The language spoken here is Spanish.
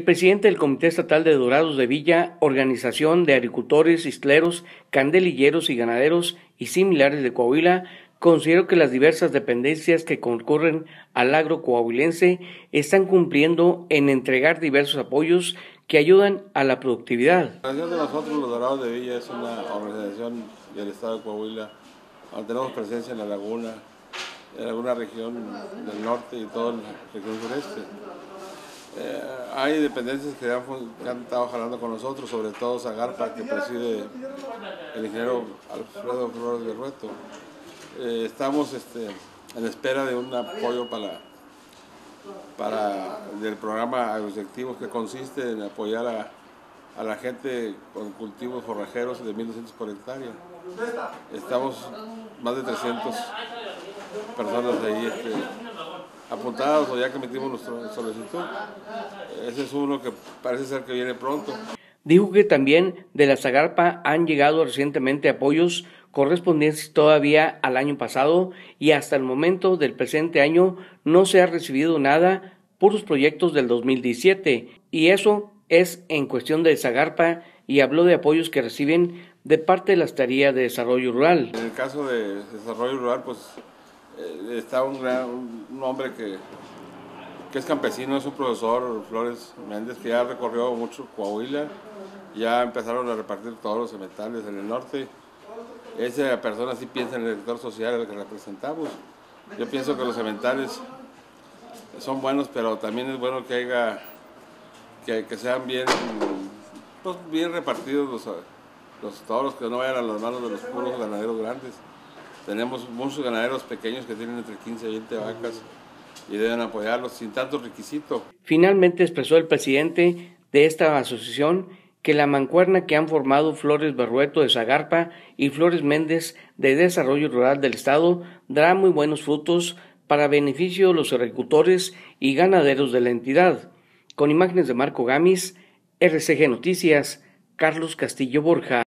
El presidente del Comité Estatal de Dorados de Villa, organización de agricultores, istleros, candelilleros y ganaderos y similares de Coahuila, consideró que las diversas dependencias que concurren al agro coahuilense están cumpliendo en entregar diversos apoyos que ayudan a la productividad. La organización de nosotros, los Dorados de Villa, es una organización del estado de Coahuila, donde tenemos presencia en la laguna región del norte y toda la región sureste. Hay dependencias que han estado jalando con nosotros, sobre todo Zagarpa, que preside el ingeniero Alfredo Flores Berrueto. Estamos en espera de un apoyo del programa Agroselectivos, que consiste en apoyar a la gente con cultivos forrajeros de 1.200 por hectárea. Estamos más de 300 personas ahí apuntados, o ya que metimos nuestra solicitud. Ese es uno que parece ser que viene pronto. Dijo que también de la Zagarpa han llegado recientemente apoyos correspondientes todavía al año pasado y hasta el momento del presente año no se ha recibido nada por los proyectos del 2017, y eso es en cuestión de Zagarpa, y habló de apoyos que reciben de parte de la Secretaría de Desarrollo Rural. En el caso de Desarrollo Rural, pues está un hombre que es campesino, es un profesor, Flores Méndez, que ya recorrió mucho Coahuila, ya empezaron a repartir todos los cementales en el norte. Esa persona sí piensa en el sector social al que representamos. Yo pienso que los cementales son buenos, pero también es bueno que sean bien repartidos todos los que no vayan a las manos de los puros ganaderos grandes. Tenemos muchos ganaderos pequeños que tienen entre 15 y 20 vacas y deben apoyarlos sin tanto requisito. Finalmente expresó el presidente de esta asociación que la mancuerna que han formado Flores Berrueto de Zagarpa y Flores Méndez de Desarrollo Rural del Estado dará muy buenos frutos para beneficio de los agricultores y ganaderos de la entidad. Con imágenes de Marco Gamis, RCG Noticias, Carlos Castillo Borja.